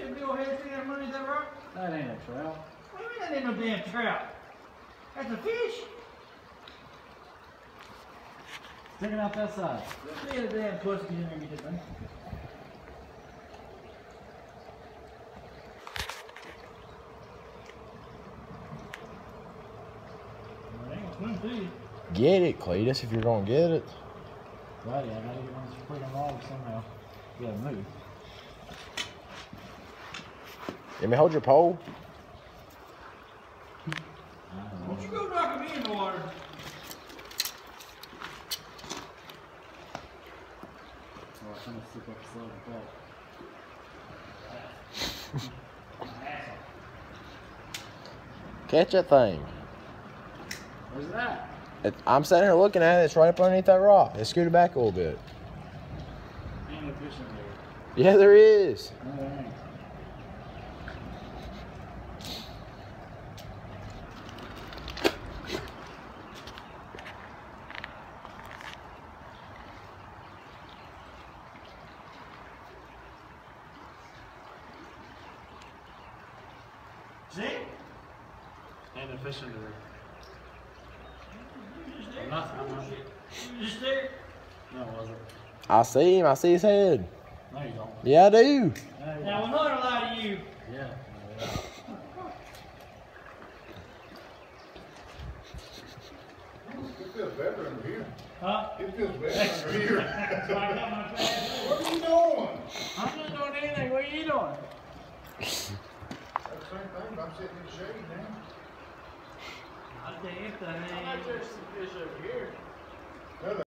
a big old head thing that money, is that right? That ain't a trout. What do you mean that ain't no damn trout? That's a fish. Sticking out that side. Look at the damn pussy in there, you just man. Get it, Cletus, if you're gonna get it. Buddy, I gotta get on this freaking log somehow. You gotta move. Let me hold your pole. Won't you go knock me in the water? Oh, I'm gonna slip up slow like that. Catch that thing. Where's that? I'm sitting here looking at it. It's right up underneath that rock. It scooted back a little bit. Ain't no fish in there. Yeah, there is. No, there ain't. See? Ain't no fish in there. I'm not. You just there? No, it wasn't. I see him. I see his head. No, you don't. Yeah, I do. No, you Now, I'm not gonna lie to you. Yeah. It feels better under here. Huh? It feels better under here. So I got my class. What are you doing? I'm not doing anything. What are you doing? That's the same thing, but I'm sitting in the shade now. I'll tell you if that I ain't. might catch some fish over here.